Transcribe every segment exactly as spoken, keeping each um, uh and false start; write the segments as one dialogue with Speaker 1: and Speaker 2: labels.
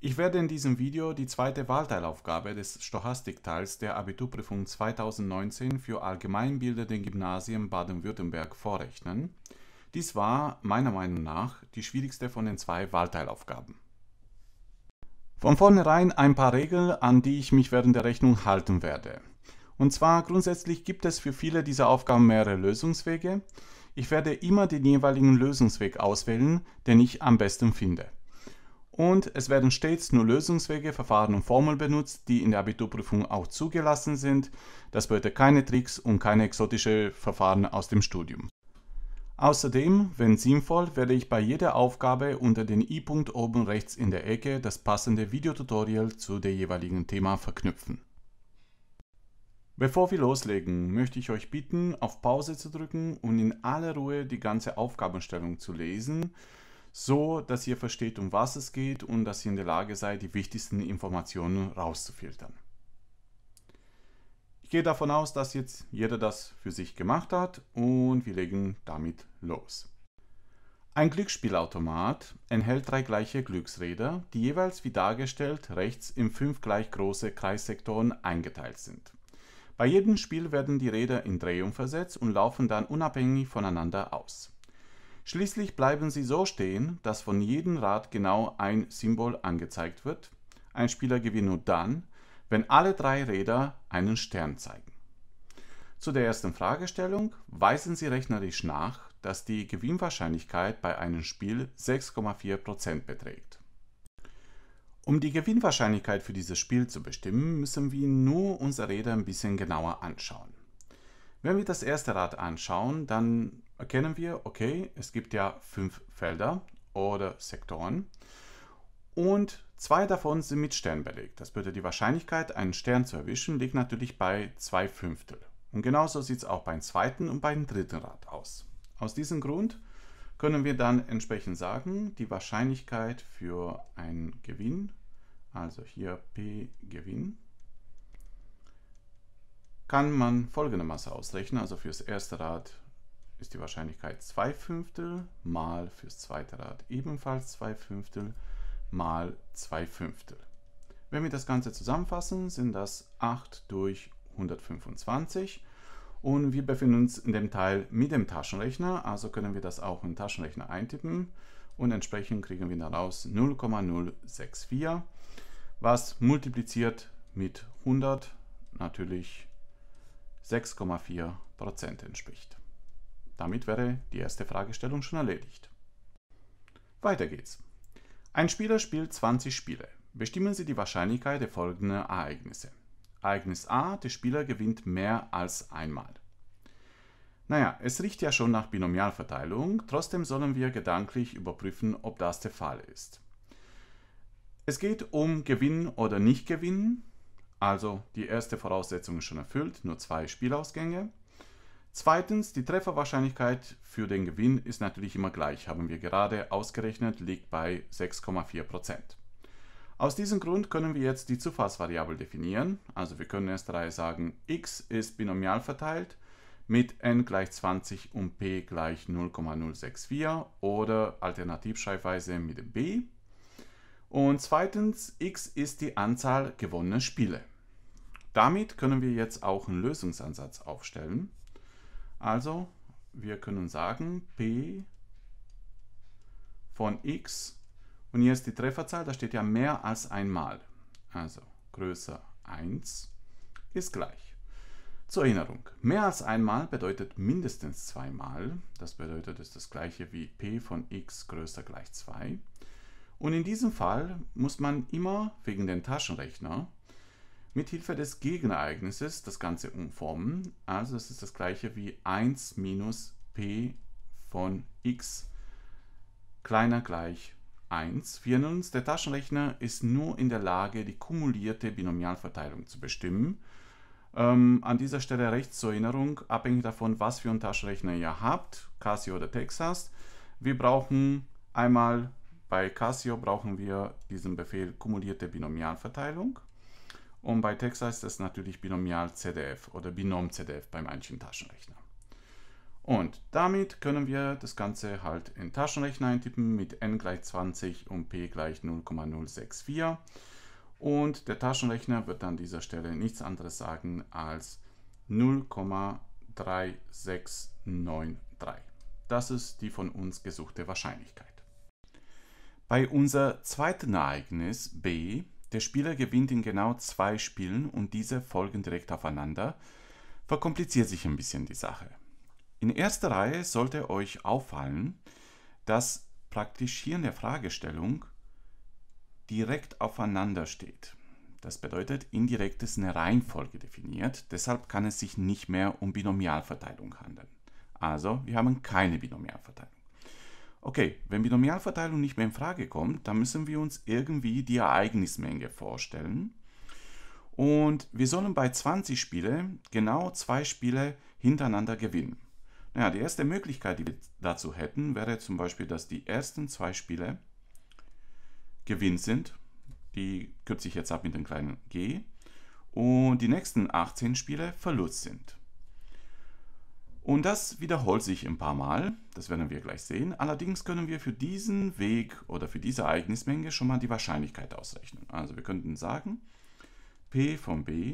Speaker 1: Ich werde in diesem Video die zweite Wahlteilaufgabe des Stochastikteils der Abiturprüfung zweitausendneunzehn für allgemeinbildende Gymnasien Baden-Württemberg vorrechnen. Dies war meiner Meinung nach die schwierigste von den zwei Wahlteilaufgaben. Von vornherein ein paar Regeln, an die ich mich während der Rechnung halten werde. Und zwar grundsätzlich gibt es für viele dieser Aufgaben mehrere Lösungswege. Ich werde immer den jeweiligen Lösungsweg auswählen, den ich am besten finde. Und es werden stets nur Lösungswege, Verfahren und Formeln benutzt, die in der Abiturprüfung auch zugelassen sind. Das bedeutet keine Tricks und keine exotischen Verfahren aus dem Studium. Außerdem, wenn sinnvoll, werde ich bei jeder Aufgabe unter den i-Punkt oben rechts in der Ecke das passende Videotutorial zu dem jeweiligen Thema verknüpfen. Bevor wir loslegen, möchte ich euch bitten, auf Pause zu drücken und in aller Ruhe die ganze Aufgabenstellung zu lesen, so dass ihr versteht, um was es geht und dass ihr in der Lage seid, die wichtigsten Informationen rauszufiltern. Ich gehe davon aus, dass jetzt jeder das für sich gemacht hat und wir legen damit los. Ein Glücksspielautomat enthält drei gleiche Glücksräder, die jeweils wie dargestellt rechts in fünf gleich große Kreissektoren eingeteilt sind. Bei jedem Spiel werden die Räder in Drehung versetzt und laufen dann unabhängig voneinander aus. Schließlich bleiben sie so stehen, dass von jedem Rad genau ein Symbol angezeigt wird. Ein Spieler gewinnt nur dann, wenn alle drei Räder einen Stern zeigen. Zu der ersten Fragestellung weisen Sie rechnerisch nach, dass die Gewinnwahrscheinlichkeit bei einem Spiel sechs Komma vier Prozent beträgt. Um die Gewinnwahrscheinlichkeit für dieses Spiel zu bestimmen, müssen wir nur unsere Räder ein bisschen genauer anschauen. Wenn wir das erste Rad anschauen, dann erkennen wir, okay, es gibt ja fünf Felder oder Sektoren und zwei davon sind mit Stern belegt. Das bedeutet, die Wahrscheinlichkeit, einen Stern zu erwischen, liegt natürlich bei zwei Fünftel. Und genauso sieht es auch beim zweiten und beim dritten Rad aus. Aus diesem Grund können wir dann entsprechend sagen, die Wahrscheinlichkeit für einen Gewinn, also hier P Gewinn, kann man folgendermaßen ausrechnen. Also für das erste Rad ist die Wahrscheinlichkeit zwei Fünftel mal fürs zweite Rad ebenfalls zwei Fünftel mal zwei Fünftel. Wenn wir das Ganze zusammenfassen, sind das acht durch hundertfünfundzwanzig und wir befinden uns in dem Teil mit dem Taschenrechner, also können wir das auch im Taschenrechner eintippen und entsprechend kriegen wir daraus null Komma null sechs vier, was multipliziert mit hundert natürlich sechs Komma vier Prozent entspricht. Damit wäre die erste Fragestellung schon erledigt. Weiter geht's. Ein Spieler spielt zwanzig Spiele. Bestimmen Sie die Wahrscheinlichkeit der folgenden Ereignisse. Ereignis A, der Spieler gewinnt mehr als einmal. Naja, es riecht ja schon nach Binomialverteilung, trotzdem sollen wir gedanklich überprüfen, ob das der Fall ist. Es geht um Gewinn oder Nicht-Gewinn, also die erste Voraussetzung ist schon erfüllt, nur zwei Spielausgänge. Zweitens, die Trefferwahrscheinlichkeit für den Gewinn ist natürlich immer gleich, haben wir gerade ausgerechnet, liegt bei sechs Komma vier Prozent. Aus diesem Grund können wir jetzt die Zufallsvariable definieren, also wir können erst drei sagen, x ist binomial verteilt mit n gleich zwanzig und p gleich null Komma null sechs vier oder Alternativschreibweise mit dem b. Und zweitens, x ist die Anzahl gewonnener Spiele. Damit können wir jetzt auch einen Lösungsansatz aufstellen. Also, wir können sagen, p von x, und hier ist die Trefferzahl, da steht ja mehr als einmal. Also, größer eins ist gleich. Zur Erinnerung, mehr als einmal bedeutet mindestens zweimal. Das bedeutet, es ist das gleiche wie p von x größer gleich zwei. Und in diesem Fall muss man immer wegen dem Taschenrechner mit Hilfe des Gegenereignisses das Ganze umformen. Also es ist das gleiche wie eins minus p von x kleiner gleich eins. Wir erinnern uns, der Taschenrechner ist nur in der Lage, die kumulierte Binomialverteilung zu bestimmen. Ähm, an dieser Stelle rechts zur Erinnerung, abhängig davon, was für einen Taschenrechner ihr habt, Casio oder Texas. Wir brauchen einmal, bei Casio brauchen wir diesen Befehl kumulierte Binomialverteilung. Und bei Texas ist das natürlich Binomial C D F oder Binom C D F bei manchen Taschenrechnern. Und damit können wir das Ganze halt in Taschenrechner eintippen mit n gleich zwanzig und p gleich null Komma null sechs vier. Und der Taschenrechner wird an dieser Stelle nichts anderes sagen als null Komma drei sechs neun drei. Das ist die von uns gesuchte Wahrscheinlichkeit. Bei unser zweiten Ereignis b, der Spieler gewinnt in genau zwei Spielen und diese folgen direkt aufeinander, verkompliziert sich ein bisschen die Sache. In erster Reihe sollte euch auffallen, dass praktisch hier in der Fragestellung direkt aufeinander steht. Das bedeutet, indirekt ist eine Reihenfolge definiert, deshalb kann es sich nicht mehr um Binomialverteilung handeln. Also, wir haben keine Binomialverteilung. Okay, wenn Binomialverteilung nicht mehr in Frage kommt, dann müssen wir uns irgendwie die Ereignismenge vorstellen. Und wir sollen bei zwanzig Spiele genau zwei Spiele hintereinander gewinnen. Naja, die erste Möglichkeit, die wir dazu hätten, wäre zum Beispiel, dass die ersten zwei Spiele Gewinn sind. Die kürze ich jetzt ab mit dem kleinen g. Und die nächsten achtzehn Spiele Verlust sind. Und das wiederholt sich ein paar Mal, das werden wir gleich sehen. Allerdings können wir für diesen Weg oder für diese Ereignismenge schon mal die Wahrscheinlichkeit ausrechnen. Also wir könnten sagen, p von b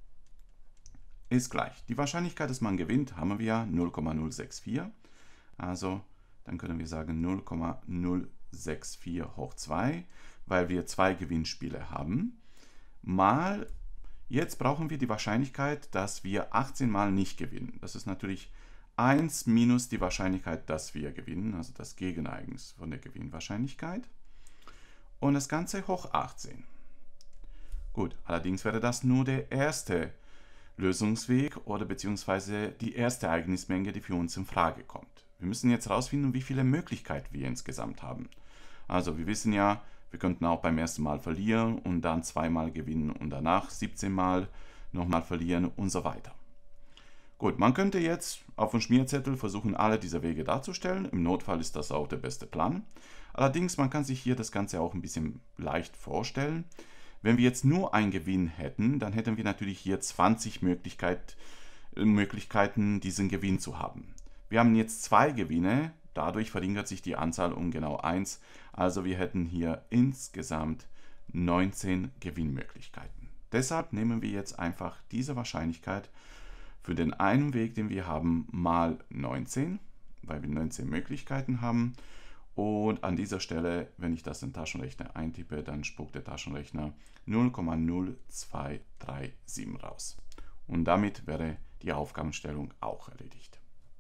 Speaker 1: ist gleich. Die Wahrscheinlichkeit, dass man gewinnt, haben wir ja null Komma null sechs vier. Also dann können wir sagen null Komma null sechs vier hoch zwei, weil wir zwei Gewinnspiele haben, mal, jetzt brauchen wir die Wahrscheinlichkeit, dass wir achtzehn Mal nicht gewinnen. Das ist natürlich eins minus die Wahrscheinlichkeit, dass wir gewinnen, also das Gegenereignis von der Gewinnwahrscheinlichkeit. Und das Ganze hoch achtzehn. Gut, allerdings wäre das nur der erste Lösungsweg oder beziehungsweise die erste Ereignismenge, die für uns in Frage kommt. Wir müssen jetzt herausfinden, wie viele Möglichkeiten wir insgesamt haben. Also wir wissen ja, wir könnten auch beim ersten Mal verlieren und dann zweimal gewinnen und danach siebzehn Mal nochmal verlieren und so weiter. Gut, man könnte jetzt auf dem Schmierzettel versuchen, alle diese Wege darzustellen. Im Notfall ist das auch der beste Plan. Allerdings, man kann sich hier das Ganze auch ein bisschen leicht vorstellen. Wenn wir jetzt nur einen Gewinn hätten, dann hätten wir natürlich hier zwanzig Möglichkeit, Möglichkeiten, diesen Gewinn zu haben. Wir haben jetzt zwei Gewinne, dadurch verringert sich die Anzahl um genau eins. Also wir hätten hier insgesamt neunzehn Gewinnmöglichkeiten. Deshalb nehmen wir jetzt einfach diese Wahrscheinlichkeit für den einen Weg, den wir haben, mal neunzehn, weil wir neunzehn Möglichkeiten haben. Und an dieser Stelle, wenn ich das in den Taschenrechner eintippe, dann spuckt der Taschenrechner null Komma null zwei drei sieben raus. Und damit wäre die Aufgabenstellung auch erledigt.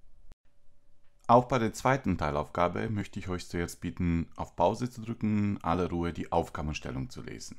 Speaker 1: Auch bei der zweiten Teilaufgabe möchte ich euch zuerst bitten, auf Pause zu drücken, alle Ruhe die Aufgabenstellung zu lesen.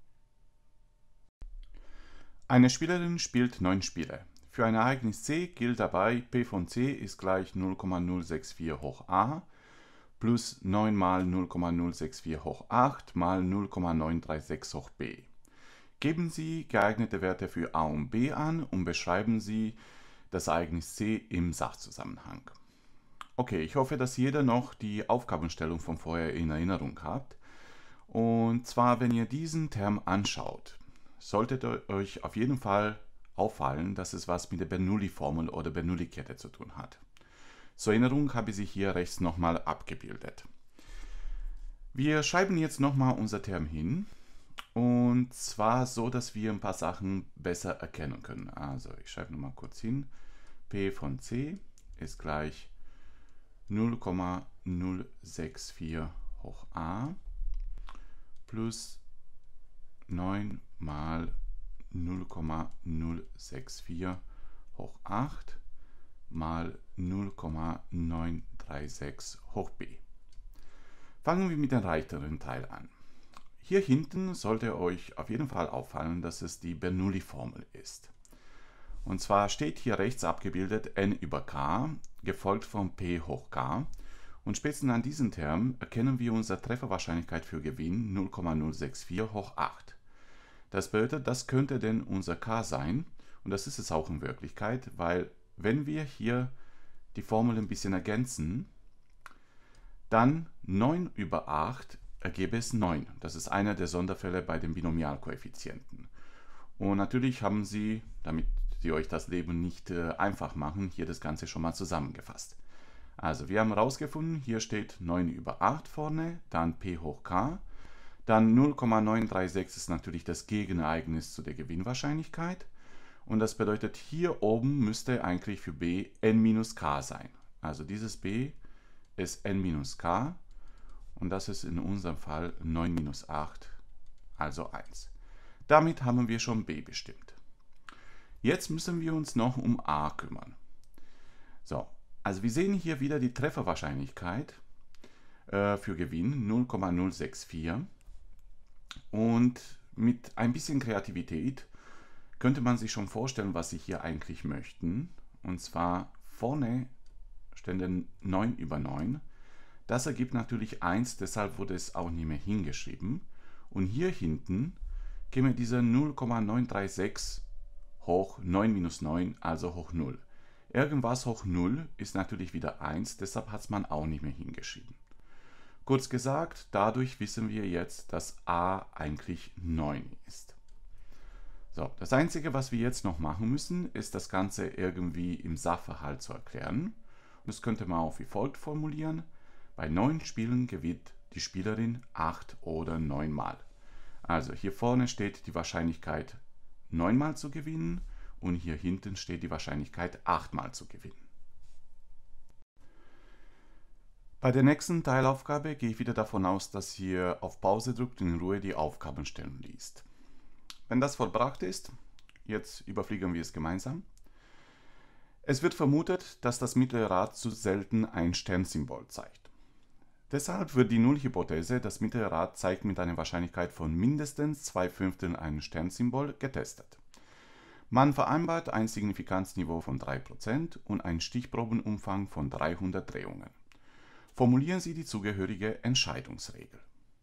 Speaker 1: Eine Spielerin spielt neun Spiele. Für ein Ereignis c gilt dabei, p von c ist gleich null Komma null sechs vier hoch a plus neun mal null Komma null sechs vier hoch acht mal null Komma neun drei sechs hoch b. Geben Sie geeignete Werte für a und b an und beschreiben Sie das Ereignis c im Sachzusammenhang. Okay, ich hoffe, dass jeder noch die Aufgabenstellung von vorher in Erinnerung hat. Und zwar, wenn ihr diesen Term anschaut, solltet ihr euch auf jeden Fall auffallen, dass es was mit der Bernoulli-Formel oder Bernoulli-Kette zu tun hat. Zur Erinnerung habe ich sie hier rechts nochmal abgebildet. Wir schreiben jetzt nochmal unser Term hin. Und zwar so, dass wir ein paar Sachen besser erkennen können. Also ich schreibe nochmal kurz hin. P von c ist gleich null Komma null sechs vier hoch a plus neun mal null Komma null sechs vier hoch acht mal null Komma neun drei sechs hoch b. Fangen wir mit dem leichteren Teil an. Hier hinten sollte euch auf jeden Fall auffallen, dass es die Bernoulli-Formel ist. Und zwar steht hier rechts abgebildet n über k, gefolgt von p hoch k. Und spätestens an diesem Term erkennen wir unsere Trefferwahrscheinlichkeit für Gewinn null Komma null sechs vier hoch acht. Das bedeutet, das könnte denn unser k sein. Und das ist es auch in Wirklichkeit, weil wenn wir hier die Formel ein bisschen ergänzen, dann neun über acht ergebe es neun. Das ist einer der Sonderfälle bei den Binomialkoeffizienten. Und natürlich haben Sie, damit die euch das Leben nicht äh, einfach machen, hier das Ganze schon mal zusammengefasst. Also wir haben herausgefunden, hier steht neun über acht vorne, dann P hoch K, dann null Komma neun drei sechs ist natürlich das Gegenereignis zu der Gewinnwahrscheinlichkeit und das bedeutet, hier oben müsste eigentlich für B n minus k sein. Also dieses B ist n minus k und das ist in unserem Fall neun minus acht, also eins. Damit haben wir schon B bestimmt. Jetzt müssen wir uns noch um A kümmern. So, also wir sehen hier wieder die Trefferwahrscheinlichkeit äh, für Gewinn null Komma null sechs vier und mit ein bisschen Kreativität könnte man sich schon vorstellen, was sie hier eigentlich möchten. Und zwar vorne stände neun über neun. Das ergibt natürlich eins, deshalb wurde es auch nicht mehr hingeschrieben. Und hier hinten käme dieser null Komma neun drei sechs hoch neun minus neun, also hoch null. Irgendwas hoch null ist natürlich wieder eins, deshalb hat es man auch nicht mehr hingeschrieben. Kurz gesagt, dadurch wissen wir jetzt, dass A eigentlich neun ist. So, das Einzige, was wir jetzt noch machen müssen, ist das Ganze irgendwie im Sachverhalt zu erklären. Und das könnte man auch wie folgt formulieren. Bei neun Spielen gewinnt die Spielerin acht oder neun Mal. Also hier vorne steht die Wahrscheinlichkeit neun Mal zu gewinnen und hier hinten steht die Wahrscheinlichkeit acht Mal zu gewinnen. Bei der nächsten Teilaufgabe gehe ich wieder davon aus, dass ihr auf Pause drückt und in Ruhe die Aufgabenstellung liest. Wenn das vollbracht ist, jetzt überfliegen wir es gemeinsam. Es wird vermutet, dass das mittlere Rad zu selten ein Sternsymbol zeigt. Deshalb wird die Nullhypothese, das mittlere Rad zeigt mit einer Wahrscheinlichkeit von mindestens zwei Fünfteln ein Sternsymbol, getestet. Man vereinbart ein Signifikanzniveau von drei Prozent und einen Stichprobenumfang von dreihundert Drehungen. Formulieren Sie die zugehörige Entscheidungsregel.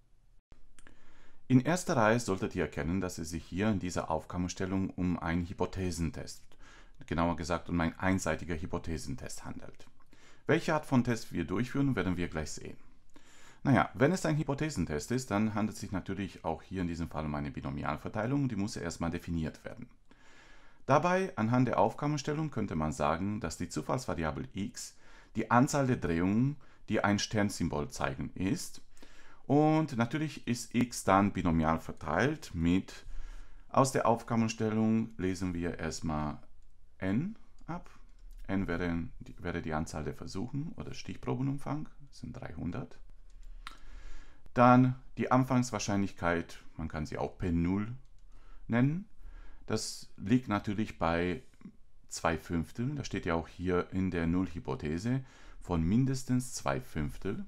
Speaker 1: In erster Reihe solltet ihr erkennen, dass es sich hier in dieser Aufgabenstellung um einen Hypothesentest, genauer gesagt um einen einseitigen Hypothesentest handelt. Welche Art von Test wir durchführen, werden wir gleich sehen. Naja, wenn es ein Hypothesentest ist, dann handelt es sich natürlich auch hier in diesem Fall um eine Binomialverteilung, die muss erstmal definiert werden. Dabei, anhand der Aufgabenstellung, könnte man sagen, dass die Zufallsvariable x die Anzahl der Drehungen, die ein Sternsymbol zeigen, ist. Und natürlich ist x dann binomial verteilt mit, aus der Aufgabenstellung lesen wir erstmal n ab. N wäre die, wäre die Anzahl der Versuchen oder Stichprobenumfang, das sind dreihundert. Dann die Anfangswahrscheinlichkeit, man kann sie auch P null nennen. Das liegt natürlich bei zwei Fünftel, das steht ja auch hier in der Nullhypothese, von mindestens zwei Fünftel.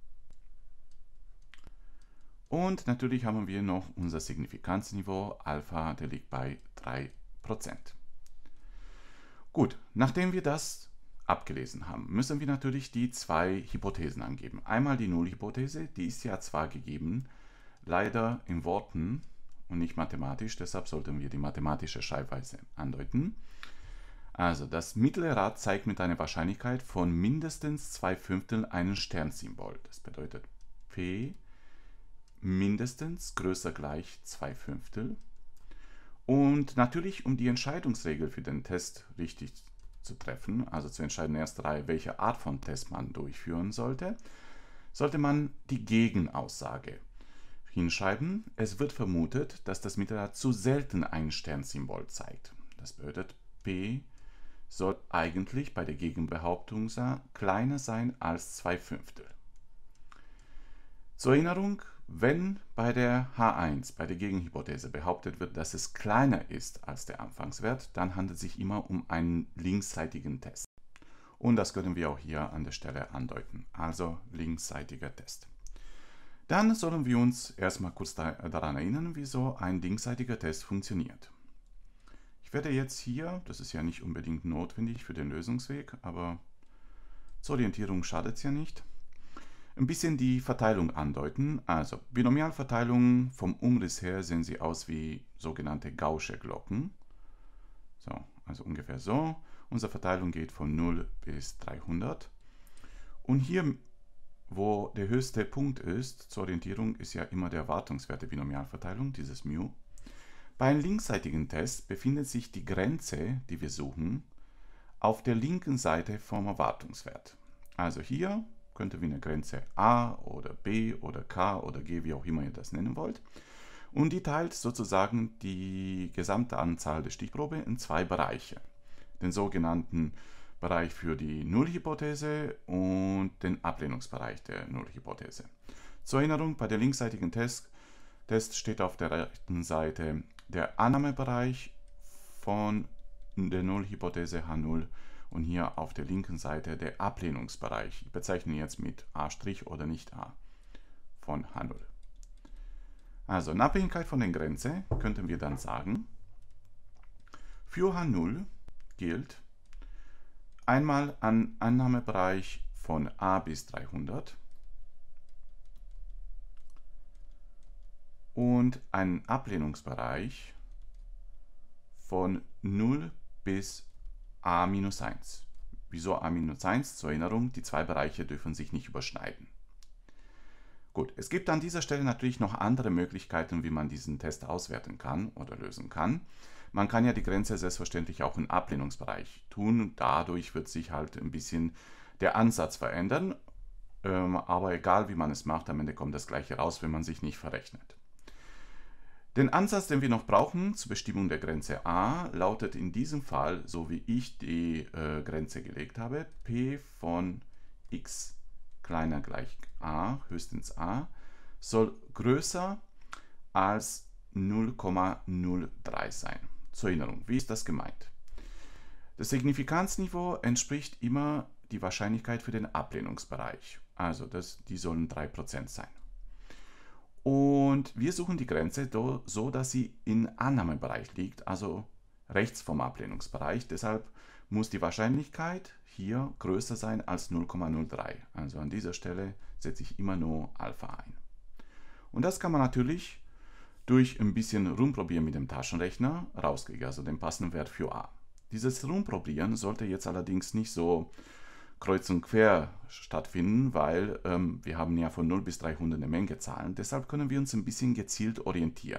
Speaker 1: Und natürlich haben wir noch unser Signifikanzniveau, Alpha, der liegt bei drei Prozent. Gut, nachdem wir das abgelesen haben, müssen wir natürlich die zwei Hypothesen angeben. Einmal die Nullhypothese, die ist ja zwar gegeben, leider in Worten und nicht mathematisch, deshalb sollten wir die mathematische Schreibweise andeuten. Also das mittlere Rad zeigt mit einer Wahrscheinlichkeit von mindestens zwei Fünfteln ein Sternsymbol. Das bedeutet P mindestens größer gleich zwei Fünftel. Und natürlich, um die Entscheidungsregel für den Test richtig zu treffen, also zu entscheiden in erster Reihe, welche Art von Test man durchführen sollte, sollte man die Gegenaussage hinschreiben. Es wird vermutet, dass das mittlere Rad zu selten ein Sternsymbol zeigt. Das bedeutet, P soll eigentlich bei der Gegenbehauptung kleiner sein als zwei Fünftel. Zur Erinnerung, wenn bei der H eins, bei der Gegenhypothese, behauptet wird, dass es kleiner ist als der Anfangswert, dann handelt es sich immer um einen linksseitigen Test. Und das können wir auch hier an der Stelle andeuten, also linksseitiger Test. Dann sollen wir uns erstmal kurz daran erinnern, wie so ein linksseitiger Test funktioniert. Ich werde jetzt hier, das ist ja nicht unbedingt notwendig für den Lösungsweg, aber zur Orientierung schadet es ja nicht, ein bisschen die Verteilung andeuten. Also Binomialverteilungen vom Umriss her sehen sie aus wie sogenannte Gaußsche Glocken. So, also ungefähr so. Unsere Verteilung geht von null bis dreihundert. Und hier, wo der höchste Punkt ist, zur Orientierung ist ja immer der Erwartungswert der Binomialverteilung, dieses μ. Bei einem linksseitigen Test befindet sich die Grenze, die wir suchen, auf der linken Seite vom Erwartungswert. Also hier könnte wir eine Grenze a oder b oder k oder g, wie auch immer ihr das nennen wollt. Und die teilt sozusagen die gesamte Anzahl der Stichprobe in zwei Bereiche. Den sogenannten Bereich für die Nullhypothese und den Ablehnungsbereich der Nullhypothese. Zur Erinnerung, bei der linksseitigen Test, Test steht auf der rechten Seite der Annahmebereich von der Nullhypothese H null und hier auf der linken Seite der Ablehnungsbereich. Ich bezeichne jetzt mit A' oder nicht A von H null. Also in Abhängigkeit von der Grenze könnten wir dann sagen, für H null gilt einmal ein Annahmebereich von a bis dreihundert und ein Ablehnungsbereich von null bis a minus eins. Wieso a minus eins? Zur Erinnerung, die zwei Bereiche dürfen sich nicht überschneiden. Gut, es gibt an dieser Stelle natürlich noch andere Möglichkeiten, wie man diesen Test auswerten kann oder lösen kann. Man kann ja die Grenze selbstverständlich auch im Ablehnungsbereich tun. Dadurch wird sich halt ein bisschen der Ansatz verändern. Ähm, aber egal wie man es macht, am Ende kommt das Gleiche raus, wenn man sich nicht verrechnet. Den Ansatz, den wir noch brauchen zur Bestimmung der Grenze a, lautet in diesem Fall, so wie ich die äh, Grenze gelegt habe, p von x kleiner gleich a, höchstens a, soll größer als null Komma null drei sein. Zur Erinnerung, wie ist das gemeint? Das Signifikanzniveau entspricht immer die Wahrscheinlichkeit für den Ablehnungsbereich. Also das, die sollen drei Prozent sein. Und wir suchen die Grenze so, dass sie im Annahmebereich liegt, also rechts vom Ablehnungsbereich. Deshalb muss die Wahrscheinlichkeit hier größer sein als null Komma null drei. Also an dieser Stelle setze ich immer nur Alpha ein. Und das kann man natürlich durch ein bisschen Rumprobieren mit dem Taschenrechner rauskriegen, also den passenden Wert für a. Dieses Rumprobieren sollte jetzt allerdings nicht so kreuz und quer stattfinden, weil ähm, wir haben ja von null bis dreihundert eine Menge Zahlen. Deshalb können wir uns ein bisschen gezielt orientieren.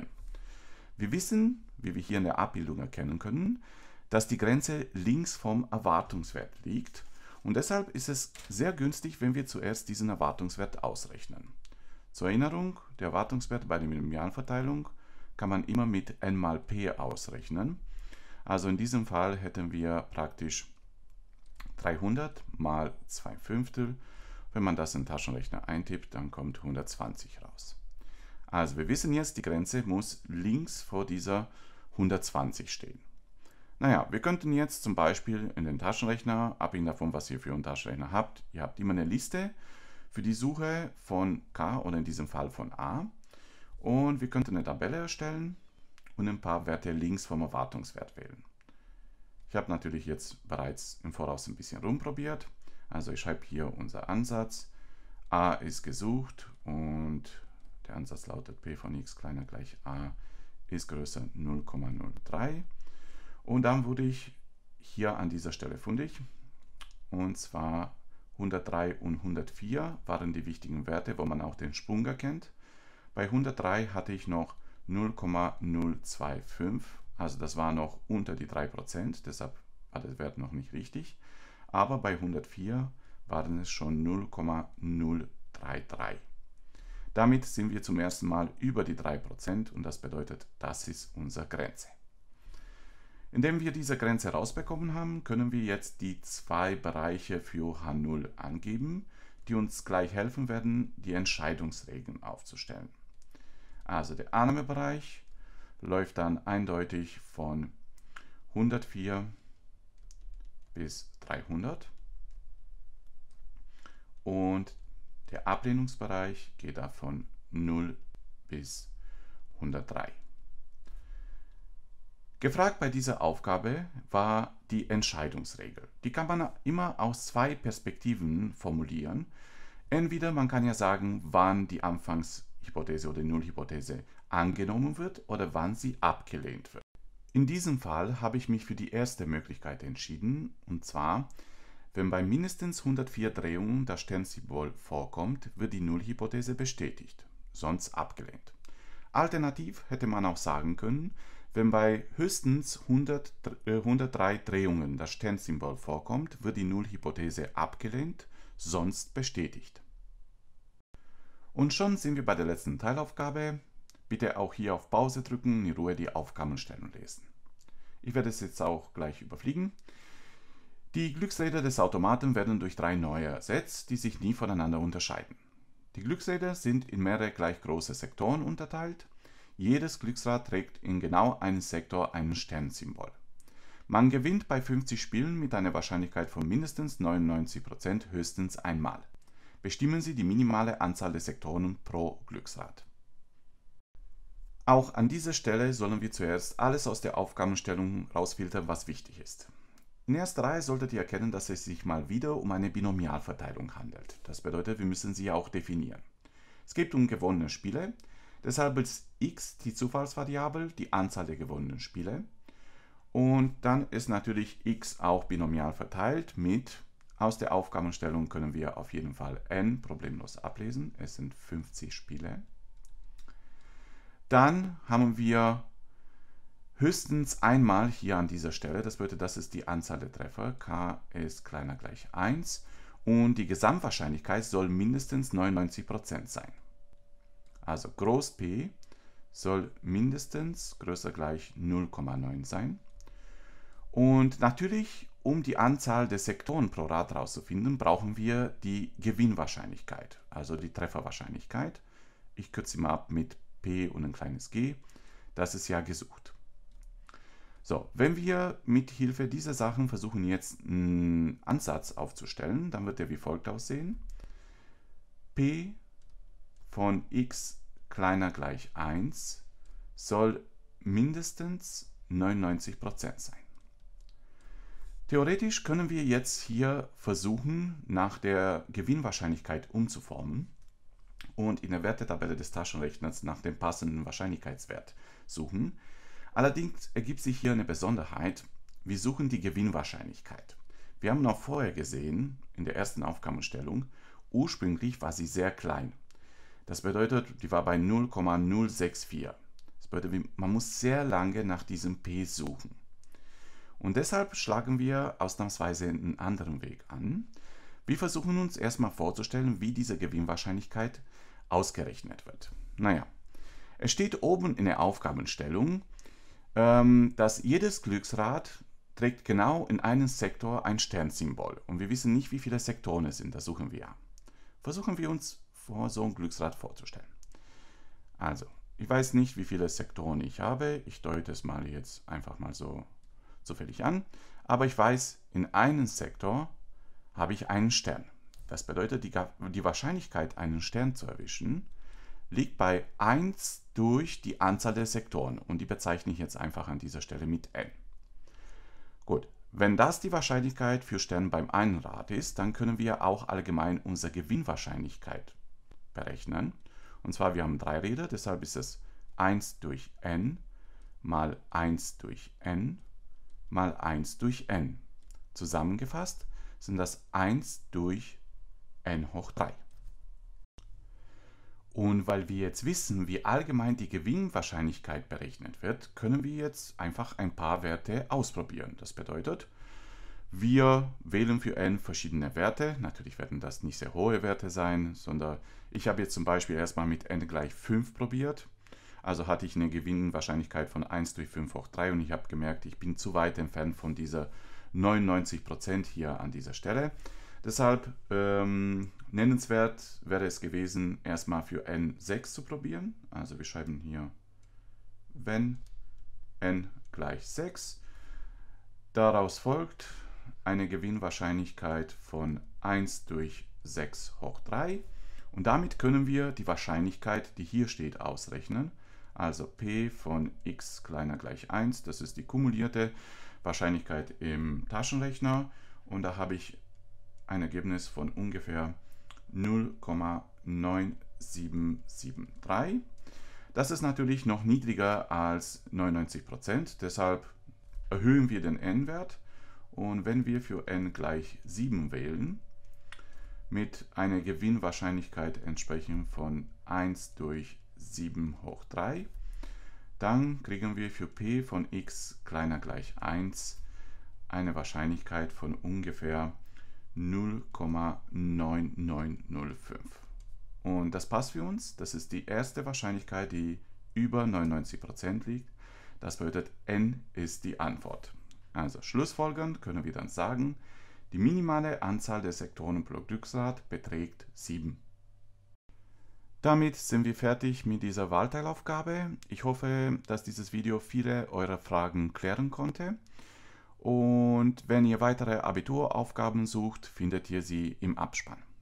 Speaker 1: Wir wissen, wie wir hier in der Abbildung erkennen können, dass die Grenze links vom Erwartungswert liegt. Und deshalb ist es sehr günstig, wenn wir zuerst diesen Erwartungswert ausrechnen. Zur Erinnerung, der Erwartungswert bei der Binomialverteilung kann man immer mit n mal p ausrechnen. Also in diesem Fall hätten wir praktisch dreihundert mal zwei Fünftel. Wenn man das in den Taschenrechner eintippt, dann kommt hundertzwanzig raus. Also wir wissen jetzt, die Grenze muss links vor dieser hundertzwanzig stehen. Naja, wir könnten jetzt zum Beispiel in den Taschenrechner, abhängig davon, was ihr für einen Taschenrechner habt, ihr habt immer eine Liste für die Suche von k oder in diesem Fall von a. Und wir könnten eine Tabelle erstellen und ein paar Werte links vom Erwartungswert wählen. Ich habe natürlich jetzt bereits im Voraus ein bisschen rumprobiert. Also ich schreibe hier unser Ansatz. A ist gesucht und der Ansatz lautet p von x kleiner gleich a ist größer null Komma null drei. Und dann wurde ich hier an dieser Stelle fündig. Und zwar hundertdrei und hundertvier waren die wichtigen Werte, wo man auch den Sprung erkennt. Bei hundertdrei hatte ich noch null Komma null zwei fünf. Also das war noch unter die drei Prozent, deshalb war der Wert noch nicht richtig. Aber bei hundertvier waren es schon null Komma null drei drei. Damit sind wir zum ersten Mal über die drei Prozent und das bedeutet, das ist unsere Grenze. Indem wir diese Grenze rausbekommen haben, können wir jetzt die zwei Bereiche für H null angeben, die uns gleich helfen werden, die Entscheidungsregeln aufzustellen. Also der Annahmebereich läuft dann eindeutig von hundertvier bis dreihundert und der Ablehnungsbereich geht da von null bis hundertdrei. Gefragt bei dieser Aufgabe war die Entscheidungsregel. Die kann man immer aus zwei Perspektiven formulieren. Entweder man kann ja sagen, wann die Anfangshypothese oder die Nullhypothese angenommen wird oder wann sie abgelehnt wird. In diesem Fall habe ich mich für die erste Möglichkeit entschieden, und zwar, wenn bei mindestens hundertvier Drehungen das Sternsymbol vorkommt, wird die Nullhypothese bestätigt, sonst abgelehnt. Alternativ hätte man auch sagen können, Wenn bei höchstens hundert, hundertdrei Drehungen das Sternsymbol vorkommt, wird die Nullhypothese abgelehnt, sonst bestätigt. Und schon sind wir bei der letzten Teilaufgabe. Bitte auch hier auf Pause drücken, in Ruhe die Aufgabenstellung lesen. Ich werde es jetzt auch gleich überfliegen. Die Glücksräder des Automaten werden durch drei neue ersetzt, die sich nie voneinander unterscheiden. Die Glücksräder sind in mehrere gleich große Sektoren unterteilt. Jedes Glücksrad trägt in genau einem Sektor ein Sternsymbol. Man gewinnt bei fünfzig Spielen mit einer Wahrscheinlichkeit von mindestens neunundneunzig Prozent höchstens einmal. Bestimmen Sie die minimale Anzahl der Sektoren pro Glücksrad. Auch an dieser Stelle sollen wir zuerst alles aus der Aufgabenstellung rausfiltern, was wichtig ist. In erster Reihe solltet ihr erkennen, dass es sich mal wieder um eine Binomialverteilung handelt. Das bedeutet, wir müssen sie auch definieren. Es geht um gewonnene Spiele, deshalb ist x die Zufallsvariable, die Anzahl der gewonnenen Spiele. Und dann ist natürlich x auch binomial verteilt mit, aus der Aufgabenstellung können wir auf jeden Fall n problemlos ablesen, es sind fünfzig Spiele. Dann haben wir höchstens einmal hier an dieser Stelle, das bedeutet, das ist die Anzahl der Treffer, k ist kleiner gleich eins und die Gesamtwahrscheinlichkeit soll mindestens neunundneunzig Prozent sein. Also groß P soll mindestens größer gleich null Komma neun sein. Und natürlich, um die Anzahl der Sektoren pro Rad herauszufinden, brauchen wir die Gewinnwahrscheinlichkeit, also die Trefferwahrscheinlichkeit. Ich kürze sie mal ab mit P und ein kleines g. Das ist ja gesucht. So, wenn wir mit Hilfe dieser Sachen versuchen jetzt einen Ansatz aufzustellen, dann wird der wie folgt aussehen. P von x kleiner gleich eins soll mindestens neunundneunzig Prozent sein. Theoretisch können wir jetzt hier versuchen, nach der Gewinnwahrscheinlichkeit umzuformen und in der Wertetabelle des Taschenrechners nach dem passenden Wahrscheinlichkeitswert suchen. Allerdings ergibt sich hier eine Besonderheit. Wir suchen die Gewinnwahrscheinlichkeit. Wir haben noch vorher gesehen, in der ersten Aufgabenstellung, ursprünglich war sie sehr klein. Das bedeutet, die war bei null Komma null sechs vier. Das bedeutet, man muss sehr lange nach diesem P suchen. Und deshalb schlagen wir ausnahmsweise einen anderen Weg an. Wir versuchen uns erstmal vorzustellen, wie diese Gewinnwahrscheinlichkeit ausgerechnet wird. Naja, es steht oben in der Aufgabenstellung, ähm, dass jedes Glücksrad trägt genau in einem Sektor ein Sternsymbol. Und wir wissen nicht, wie viele Sektoren es sind, das suchen wir ja. Versuchen wir uns vor so ein Glücksrad vorzustellen. Also, ich weiß nicht, wie viele Sektoren ich habe. Ich deute es mal jetzt einfach mal so zufällig an. Aber ich weiß, in einem Sektor habe ich einen Stern. Das bedeutet, die, die Wahrscheinlichkeit, einen Stern zu erwischen, liegt bei eins durch die Anzahl der Sektoren. Und die bezeichne ich jetzt einfach an dieser Stelle mit n. Gut, wenn das die Wahrscheinlichkeit für Stern beim einen Rad ist, dann können wir auch allgemein unsere Gewinnwahrscheinlichkeit berechnen. Und zwar, wir haben drei Räder, deshalb ist es eins durch n mal eins durch n mal eins durch n. Zusammengefasst sind das eins durch n hoch drei. Und weil wir jetzt wissen, wie allgemein die Gewinnwahrscheinlichkeit berechnet wird, können wir jetzt einfach ein paar Werte ausprobieren. Das bedeutet, wir wählen für n verschiedene Werte. Natürlich werden das nicht sehr hohe Werte sein, sondern ich habe jetzt zum Beispiel erstmal mit n gleich fünf probiert. Also hatte ich eine Gewinnwahrscheinlichkeit von eins durch fünf hoch drei und ich habe gemerkt, ich bin zu weit entfernt von dieser neunundneunzig Prozent hier an dieser Stelle. Deshalb ähm, nennenswert wäre es gewesen, erstmal für n sechs zu probieren. Also wir schreiben hier, wenn n gleich sechs. Daraus folgt eine Gewinnwahrscheinlichkeit von eins durch sechs hoch drei. Und damit können wir die Wahrscheinlichkeit, die hier steht, ausrechnen. Also P von x kleiner gleich eins, das ist die kumulierte Wahrscheinlichkeit im Taschenrechner. Und da habe ich ein Ergebnis von ungefähr null Komma neun sieben sieben drei. Das ist natürlich noch niedriger als neunundneunzig Prozent, deshalb erhöhen wir den n-Wert. Und wenn wir für n gleich sieben wählen, mit einer Gewinnwahrscheinlichkeit entsprechend von eins durch sieben hoch drei, dann kriegen wir für p von x kleiner gleich eins eine Wahrscheinlichkeit von ungefähr null Komma neun neun null fünf. Und das passt für uns. Das ist die erste Wahrscheinlichkeit, die über neunundneunzig Prozent liegt. Das bedeutet, n ist die Antwort. Also schlussfolgernd können wir dann sagen, die minimale Anzahl der Sektoren pro Glücksrad beträgt sieben. Damit sind wir fertig mit dieser Wahlteilaufgabe. Ich hoffe, dass dieses Video viele eurer Fragen klären konnte. Und wenn ihr weitere Abituraufgaben sucht, findet ihr sie im Abspann.